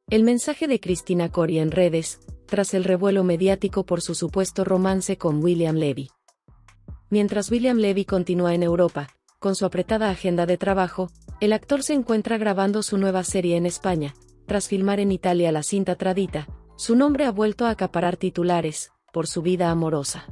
El mensaje de Christina Cori en redes, tras el revuelo mediático por su supuesto romance con William Levy. Mientras William Levy continúa en Europa, con su apretada agenda de trabajo, el actor se encuentra grabando su nueva serie en España. Tras filmar en Italia la cinta Tradita, su nombre ha vuelto a acaparar titulares, por su vida amorosa.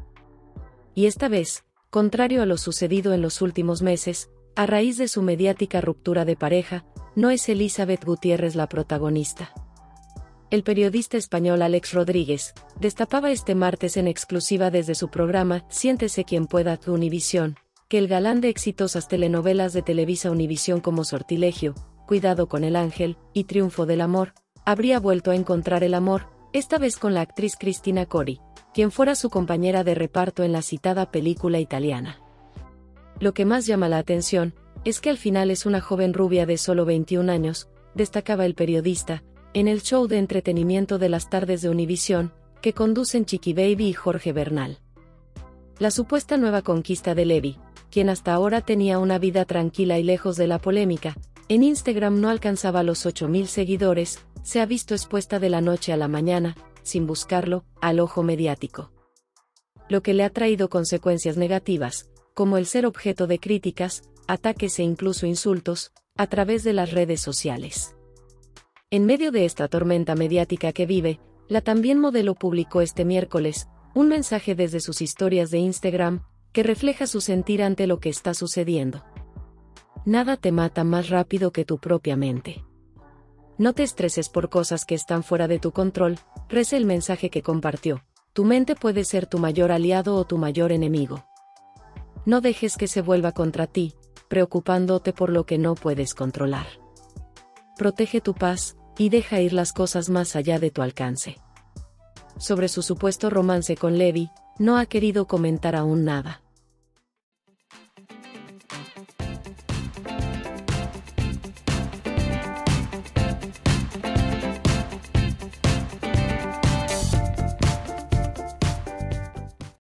Y esta vez, contrario a lo sucedido en los últimos meses, a raíz de su mediática ruptura de pareja, no es Elizabeth Gutiérrez la protagonista. El periodista español Alex Rodríguez destapaba este martes en exclusiva desde su programa Siéntese quien pueda de Univisión, que el galán de exitosas telenovelas de Televisa Univisión como Sortilegio, Cuidado con el ángel y Triunfo del amor, habría vuelto a encontrar el amor, esta vez con la actriz Christina Cori, quien fuera su compañera de reparto en la citada película italiana. Lo que más llama la atención es que al final es una joven rubia de solo 21 años, destacaba el periodista, en el show de entretenimiento de las tardes de Univisión, que conducen Chiqui Baby y Jorge Bernal. La supuesta nueva conquista de Levy, quien hasta ahora tenía una vida tranquila y lejos de la polémica, en Instagram no alcanzaba los 8.000 seguidores, se ha visto expuesta de la noche a la mañana, sin buscarlo, al ojo mediático. Lo que le ha traído consecuencias negativas, como el ser objeto de críticas, ataques e incluso insultos, a través de las redes sociales. En medio de esta tormenta mediática que vive, la también modelo publicó este miércoles un mensaje desde sus historias de Instagram, que refleja su sentir ante lo que está sucediendo. Nada te mata más rápido que tu propia mente. No te estreses por cosas que están fuera de tu control, reza el mensaje que compartió. Tu mente puede ser tu mayor aliado o tu mayor enemigo. No dejes que se vuelva contra ti, preocupándote por lo que no puedes controlar. Protege tu paz, y deja ir las cosas más allá de tu alcance. Sobre su supuesto romance con Levy, no ha querido comentar aún nada.